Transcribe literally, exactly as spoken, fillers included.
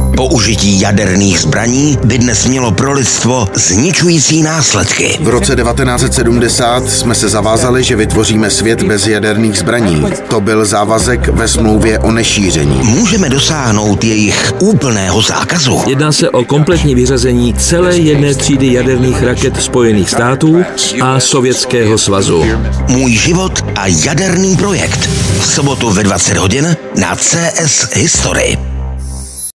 Použití jaderných zbraní by dnes mělo pro lidstvo zničující následky. V roce devatenáct set sedmdesát jsme se zavázali, že vytvoříme svět bez jaderných zbraní. To byl závazek ve smlouvě o nešíření. Můžeme dosáhnout jejich úplného zákazu. Jedná se o kompletní vyřazení celé jedné třídy jaderných raket Spojených států a Sovětského svazu. Můj život a jaderný projekt. V sobotu ve dvacet hodin na C S History.